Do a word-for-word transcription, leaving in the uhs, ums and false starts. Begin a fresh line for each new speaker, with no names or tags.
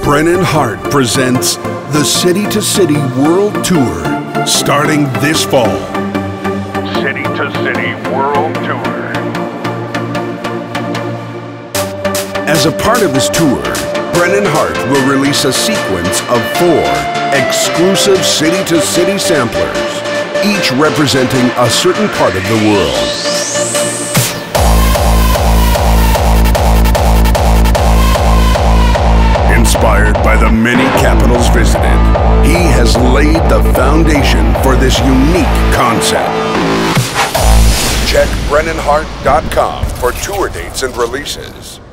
Brennan Heart presents the City to City World Tour, starting this fall.
City to City World Tour.
As a part of this tour, Brennan Heart will release a sequence of four exclusive City to City samplers, each representing a certain part of the world. Inspired by the many capitals visited, he has laid the foundation for this unique concept. Check Brennan Heart dot com for tour dates and releases.